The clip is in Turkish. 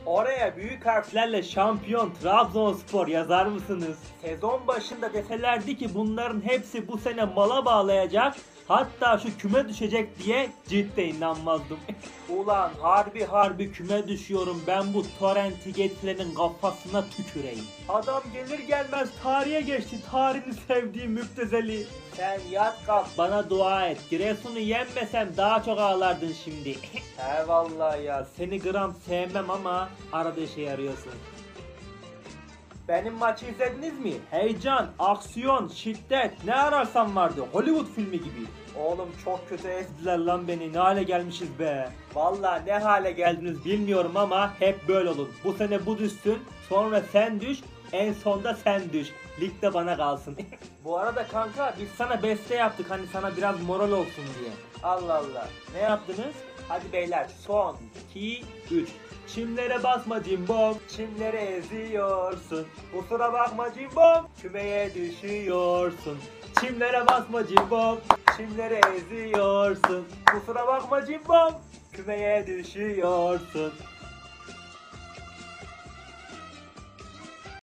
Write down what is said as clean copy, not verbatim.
Oraya büyük harflerle şampiyon Trabzonspor yazar mısınız? Sezon başında deselerdi ki bunların hepsi bu sene mala bağlayacak, hatta şu küme düşecek diye cidden inanmazdım. Ulan harbi küme düşüyorum, ben bu torrenti getirenin kafasına tüküreyim. Adam gelir gelmez tarihe geçti, tarihini sevdiğim müptezeli. Sen yat kalk bana dua et, Giresun'u yenmesem daha çok ağlardın şimdi. He vallahi ya, seni gram sevmem ama arada işe yarıyorsun. Benim maçı izlediniz mi? Heyecan, aksiyon, şiddet, ne ararsan vardı. Hollywood filmi gibi. Oğlum çok kötü ezdiler lan beni. Ne hale gelmişiz be. Vallahi ne hale geldiniz bilmiyorum ama hep böyle olun. Bu sene bu düşsün, sonra sen düş, en sonda sen düş. Ligde bana kalsın. Bu arada kanka biz sana beste yaptık, hani sana biraz moral olsun diye. Allah Allah. Ne yaptınız? Hadi beyler, son 2 3. Çimlere basma cimbom, çimlere eziyorsun. Kusura bakma cimbom, kümeye düşüyorsun. Çimlere basma cimbom, çimlere eziyorsun. Kusura bakma cimbom, kümeye düşüyorsun.